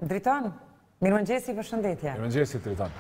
Driton, mirëmëngjesi, përshëndetje. Mirëmëngjesi, Driton.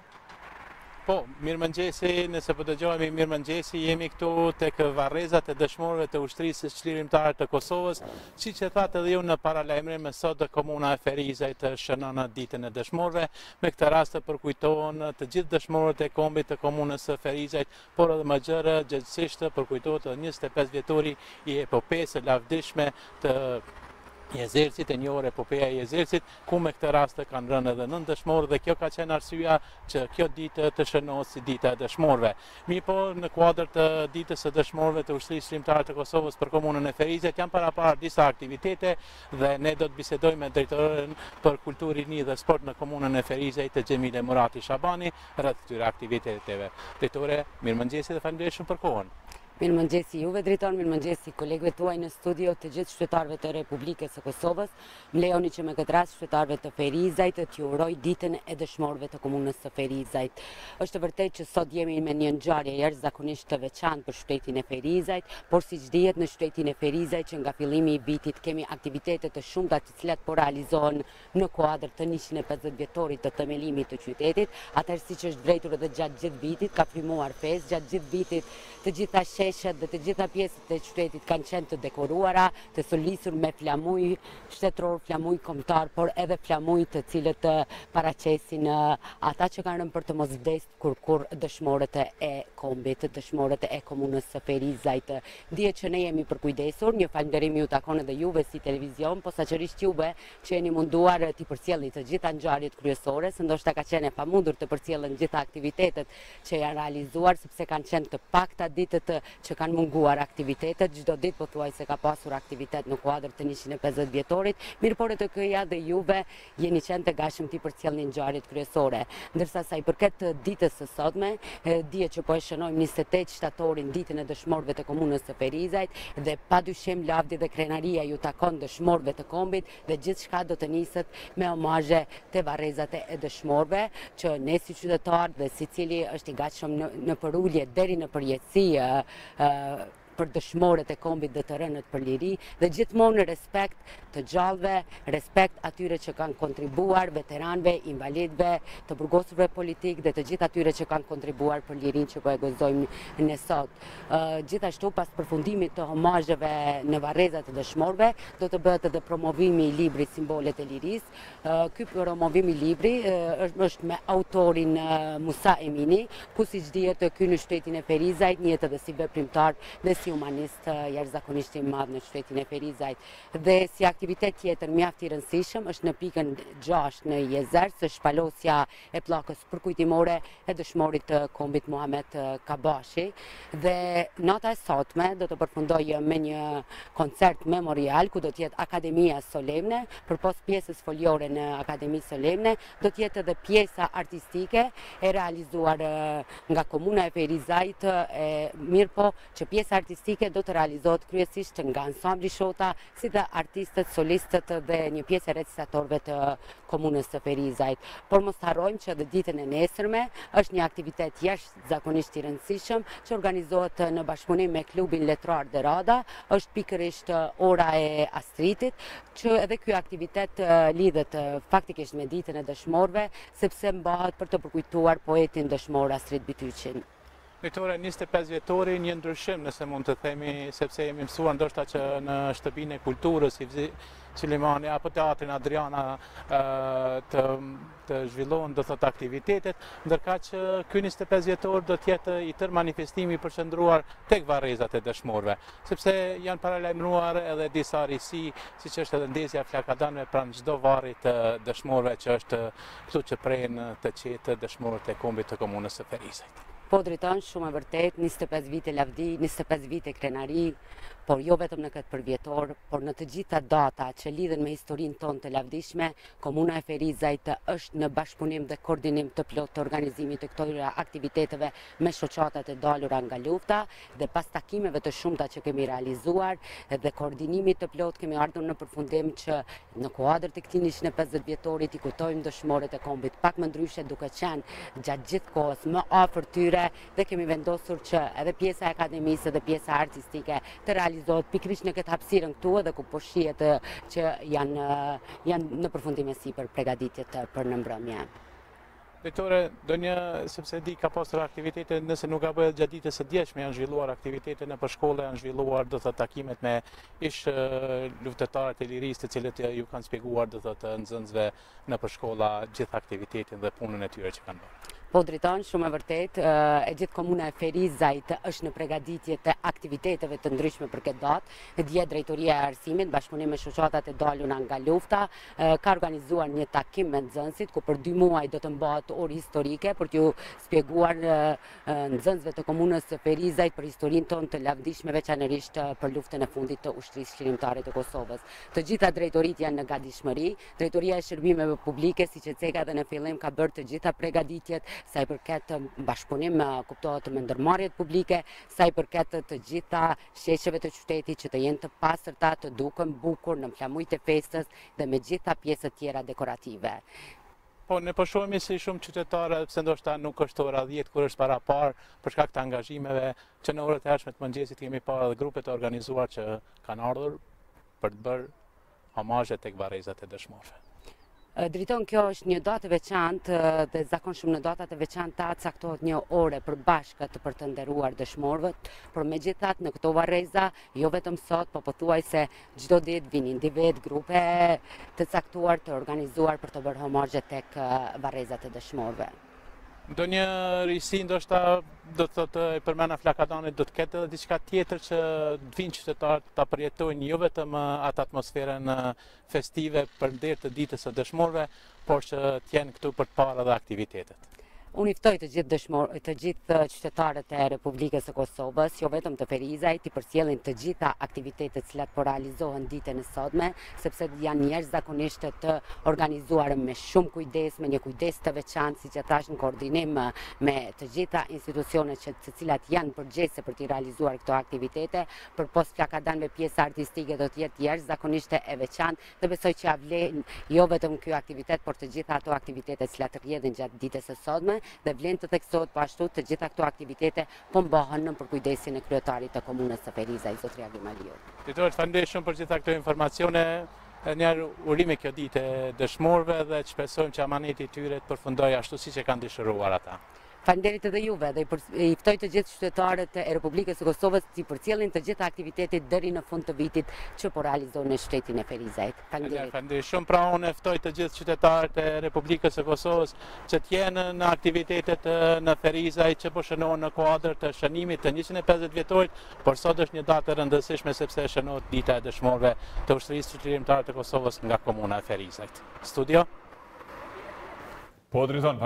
Mirëmëngjesi, nëse po dëgjohemi mirëmëngjesi, jemi këtu tek varrezat e dëshmorëve të ushtrisë çlirimtare të Kosovës, siç e thatë edhe ju në paralajmërim, sot komuna e Ferizajt shënon ditën e dëshmorëve. Me këtë rast të përkujtohen të gjithë dëshmorët e kombit të komunës së Ferizajt, por edhe më gjërë gjithësisht përkujtohet 25 vjetori i epopesë së lavdishme të Jezercit, e njohur epopeja e Jezercit, ku me këtë rast kanë rënë edhe 9 dëshmorë dhe kjo ka qenë arsyeja që kjo ditë të shënohet si dita e dëshmorëve. Mirë po, në kuadër të ditës së dëshmorëve të ushtrisë çlirimtare të Kosovës për komunën e Ferizajt janë parapar disa aktivitete dhe ne do të bisedojmë me drejtoren për kulturë, rini dhe sport në komunën e Ferizajt, Xhemile Murati Shabani, rreth këtyre aktiviteteve. Drejtore, mirëmëngjesi dhe faleminderit shumë për kohën. Mirëmëngjesi juve, Driton, mirëmëngjesi kolegëve tuaj në studio, të gjithë qytetarëve të Republikës së Kosovës. Më lejoni që me këtë rast qytetarëve të Ferizajt t'ju uroj ditën e dëshmorëve të komunës së Ferizajt. Është vërtet që sot jemi me një ngjarje jashtëzakonisht të veçantë për qytetin e Ferizajt, por siç dihet në qytetin e Ferizajt që nga fillimi i vitit kemi aktivitete të shumta të cilat po realizohen në kuadër të 150 vjetorit të themelimit të qytetit. Atëherë siç është vërtetur edhe gjatë gjithë vitit ka frymuar festë, gjatë gjithë vitit të gjitha dhe të gjitha pjesët e qytetit kanë qenë të dekoruara, të solisur me flamuj shtetëror, flamuj kombëtar, por edhe flamuj të cilët paraqesin ata që kanë rënë për të mos vdekur kur dëshmorët e kombit, dëshmorët e komunës së Ferizajt. Dihet që ne jemi përkujdesur, një falënderim ju takon edhe juve si televizion, posaçërisht juve që jeni munduar t'i përcjellni të gjitha ngjarjet kryesore, se ndoshta ka qenë e pamundur të përcjellen gjitha aktivitetet që janë realizuar, sepse kanë qenë të pakta ditët që kanë munguar aktivitetet, çdo ditë pothuajse ka pasur aktivitet në kuadër të 150 vjetorit, mirëpore të këja dhe juve jeni qenë të gatshëm t'i përcjellni ngjarjet kryesore. Ndërsa sa i përket ditës së sotme, dihet që po e shënojmë 28 shtatorin, ditën e dëshmorëve të komunës së Ferizajt, dhe padyshim lavdi dhe krenaria ju takon dëshmorëve të kombit dhe gjithçka do të niset me omazhe te varrezat e dëshmorëve, që ne si qytetarë dhe secili është i gatshëm në përulje deri në përjetësi për dëshmorët e kombit dhe të rënët për liri, dhe gjithmonë në respekt të gjallëve, respekt atyre që kanë kontribuar, veteranëve, invalidëve, të burgosurve politik dhe të gjithë atyre që kanë kontribuar për lirinë që po e gëzojmë ne sot. Gjithashtu pas përfundimit të homazheve në varrezat e dëshmorëve, do të bëhet edhe promovimi i librit Simbolet e Lirisë. Ky promovim i libri është me autorin Musa Emini, ku siç dihet ky në qytetin e Ferizajt njihet edhe si veprimtar dhe si humanist jashtëzakonisht i madh në qytetin e Ferizajt. Dhe si aktivitet tjetër mjaft i rëndësishëm është në pikën 6 në Jezerc, shpalosja e pllakës përkujtimore e dëshmorit të kombit Muhamet Kabashi. Dhe nata e sotme do të përfundojë me një koncert memorial ku do të jetë Akademia Solemne, përpos pjesës foliore në Akademi Solemne, do të jetë edhe pjesa artistike e realizuar nga komuna e Ferizajt, mirëpo që pjesa artistike do të realizohet kryesisht nga ansambli Shota, si dhe artistët, solistët dhe një pjesë e recitatorëve të komunës së Ferizajt. Por mos harrojmë që edhe ditën e nesërme është një aktivitet jashtëzakonisht i rëndësishëm që organizohet në bashkëpunim me klubin letrar dhe Rada, është pikërisht ora e Astritit, që edhe ky aktivitet lidhet faktikisht me ditën e dëshmorëve, sepse mbahet për të përkujtuar poetin dëshmor Astrid Bityçin. Drejtore, 25 vjetori një ndryshim, nëse mund të themi, sepse jemi mësuar ndoshta që në shtëpinë e kulturës si Qilimani apo teatrin Adriana të zhvillohen do thot aktivitetet, ndërkaq që ky 25 vjetor do të jetë i tërë manifestimi i përqendruar tek varrezat e dëshmorëve, sepse janë paralajmëruar edhe disa risi, siç është edhe ndezja flakadanëve pranë çdo varri të dëshmorëve që është këtu që prehen të qetë dëshmorët e kombit të komunës së Ferizajt. Po Driton, shumë e vërtet, 25 vite lavdi, 25 vite krenari, por jo vetëm në këtë përvjetor, por në të gjitha data që lidhen me historinë tonë të lavdishme, komuna e Ferizajt është në bashkëpunim dhe koordinim të plot të organizimit të këtyre aktiviteteve me shoqatat e dalura nga lufta, dhe pas takimeve të shumta që kemi realizuar dhe koordinimit të plot kemi ardhur në përfundim që në kuadër të këtij 150 vjetorit i kujtojmë dëshmorët e kombit pak më ndryshe, duke qenë gjatë gjithë kohës më afër tyre, dhe kemi vendosur që edhe pjesa e akademisë dhe pjesa artistike të realizohen realizohet pikërisht në këtë hapësirën këtu edhe ku po shihet që janë në përfundim e sipër përgatitjet për në mbrëmje. Drejtore, sepse di ka pasur aktivitete, nëse nuk ka bërë gjatë ditës së djeshme, janë zhvilluar aktivitete në shkolla, janë zhvilluar do të takimet me ish luftëtarët e lirisë, të cilët ju kanë shpjeguar do të nxënësve në shkolla gjithë aktivitetin dhe punën e tyre që kanë bërë. Po drejton, shumë e vërtet, e gjithë komuna e Ferizajt është në përgatitje të aktiviteteve të ndryshme për këtë datë. Dje drejtoria e arsimit, bashkëpunim me shoqatat e daluna nga lufta, ka organizuar një takim me nxënësit, ku për 2 muaj do të mbahet orë historike për t'ju shpjeguar nxënësve të komunës së Ferizajt për historinë tonë të lavdishme, veçanërisht për luftën e fundit të ushtrisë qëllimtare të Kosovës. Të gjitha drejtoritë janë në gatishmëri. Drejtoria e Shërbimeve Publike, siç e ceka edhe në fillim, ka bërë të gjitha përgatitjet sa i përket bashkëpunim kuptohet me ndërmarrjet publike, sa i përket të gjitha shesheve të qytetit që të jenë të pastërta, të duken bukur në flamujt e festës dhe me gjitha pjesët tjera dekorative. Po, ne po shohim si shumë qytetarë, pse ndoshta nuk është ora 10 kur është para parë, për shkak të angazhimeve që në orët e hershme të mëngjesit kemi parë edhe grupe të organizuar që kanë ardhur për të bërë homazhe tek varrezat e dëshmorëve. Driton, kjo është një datë e veçantë dhe zakonshëm në datat e veçanta caktohet një ore për bashkët për të nderuar dëshmorët, por megjithatë në këto varreza, jo vetëm sot, po pothuajse çdo ditë vinin vetë grupe të caktuar të organizuar për të bërë homazhe tek varrezat e dëshmorëve. Ndonjë risi ndoshta do të thotë e përmena Flakadanit, do të ketë edhe diçka tjetër që të vinë qytetarët ta përjetojnë jo vetëm atë atmosferën festive përnder të ditës së dëshmorëve, por që të jenë këtu për të parë edhe aktivitetet. Unë iftoj të gjithë qytetarët e Republikës së Kosovës, jo vetëm të Ferizajt, i përcjellin të gjitha aktivitetet që po realizohen ditën e sotme, sepse janë jashtëzakonisht të organizuar me shumë kujdes, me një kujdes të veçantë, siç e thash, në koordinim me të gjitha institucionet të cilat janë përgjegjëse për të realizuar këto aktivitete. Për post Flakadan me pjesë artistike do të jetë jashtëzakonisht e veçantë dhe besoj që vlen jo vetëm ky aktivitet, por të gjitha ato aktivitete që rrjedhin gjatë ditës së sotme, dhe vlen të theksohet po ashtu të gjitha këto aktivitete po mbahen në përkujdesin e kryetarit të komunës së Ferizajt, zotëria Grimaliu. Drejtore, falenderoj shumë për gjitha këto informacione. Njëherë urime kjo ditë e dëshmorëve dhe shpresojmë që amaneti i tyre të përfundojë ashtu siç e kanë dëshiruar ata. Faleminderit edhe juve dhe i ftoj të gjithë qytetarët e Republikës së Kosovës të përcjellin të gjitha aktivitetet deri në fund të vitit që po realizohen në shtetin e Ferizajt. Faleminderit shumë. Pra unë ftoj të gjithë qytetarët e Republikës së Kosovës që të jenë në aktivitetet në Ferizajt që po shënohen në kuadër të shënimit të 150 vjetorit, por sot është një datë e rëndësishme sepse shënohet dita e dëshmorëve të ushtrisë qëllimtare të Kosovës nga komuna e Ferizajt. Studio. Po drejton.